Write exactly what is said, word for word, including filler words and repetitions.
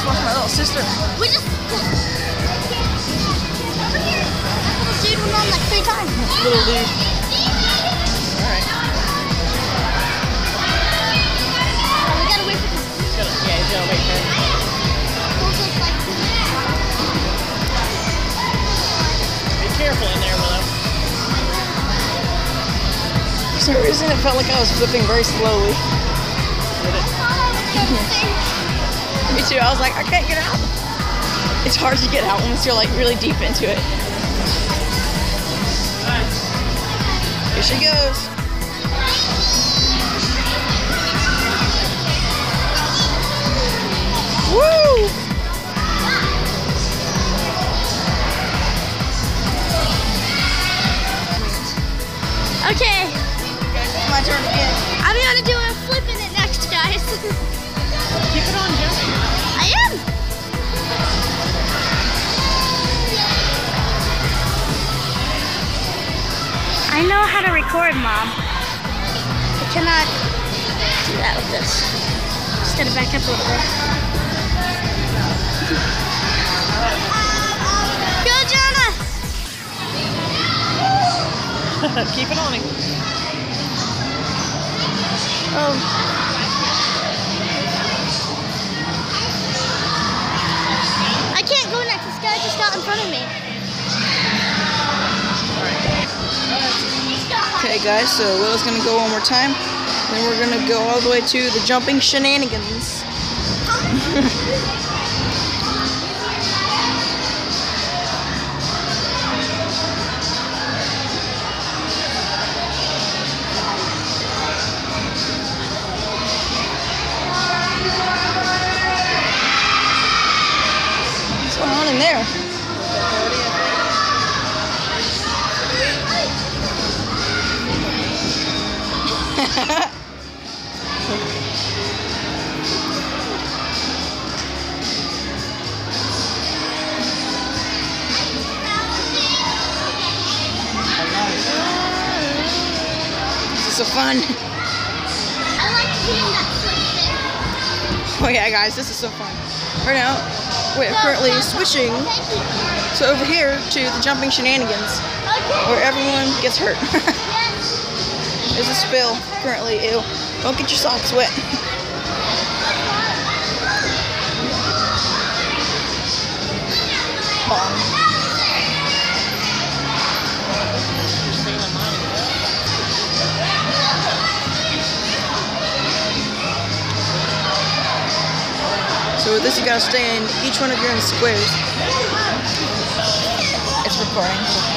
just watched my little sister. We just... Over here. That little dude went on like three times. Little dude. Alright. Oh, we gotta wait for this. He's gonna, yeah, he's gonna wait for him. Be careful in there, Willow. For some reason, it felt like I was flipping very slowly. Did it? Me too. I was like, I can't get out. It's hard to get out once you're like really deep into it. Here she goes. Woo! Okay. It's my turn again. I'm gonna do a flip in it next, guys. Keep it on, Jesse. I am. I know how to record, Mom. I cannot do that with this. Just gotta back up a little bit. Go, Jonah! Keep it on him. Oh. I can't go next. This guy just got in front of me. Okay, guys, so Willow's gonna go one more time. Then we're gonna go all the way to the jumping shenanigans. What's going on in there? This is so fun. I like doing that flip thing. Oh yeah, guys, this is so fun. Right now, we're currently switching so over here to the jumping shenanigans, where everyone gets hurt. There's a spill currently. Ew. Don't get your socks wet. So with this, you gotta stay in each one of your own squares. It's recording.